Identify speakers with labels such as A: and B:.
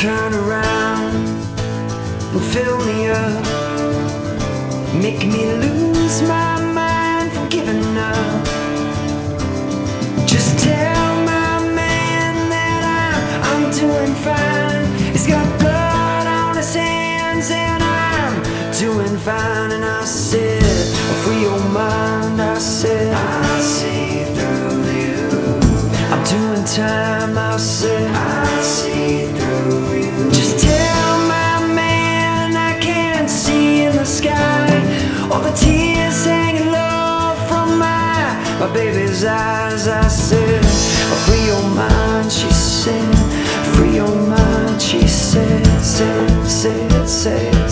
A: turn around and fill me up, make me lose my mind from giving up. Just tell my man that I'm doing fine. He's got blood on his hands and I'm doing fine. And I said, free your mind. I said, I'll see through you. I'm doing time. I said, I'll see through you. Just tell my man I can't see in the sky all the tears hanging low from my baby's eyes. I said, free your mind. She said, free your mind. She said, said.